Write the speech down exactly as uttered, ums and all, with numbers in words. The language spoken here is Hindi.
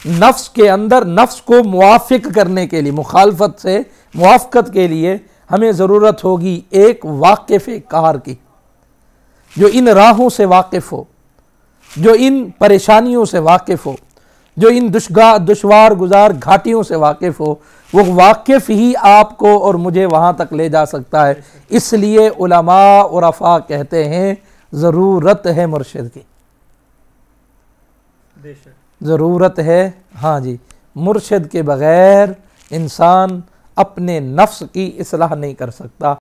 नफ्स के अंदर नफ्स को मुआफ़िक करने के लिए, मुखालफत से मुआफ़कत के लिए हमें ज़रूरत होगी एक वाक़िफ़ कार की, जो इन राहों से वाकिफ़ हो, जो इन परेशानियों से वाकिफ़ हो, जो इन दुश्गा दुश्वार गुजार घाटियों से वाकिफ़ हो। वो वाकिफ़ ही आपको और मुझे वहाँ तक ले जा सकता है। इसलिए उलमा उरफा कहते हैं ज़रूरत है मुर्शिद की, ज़रूरत है, हाँ जी, मुर्शिद के बग़ैर इंसान अपने नफ्स की इस्लाह नहीं कर सकता।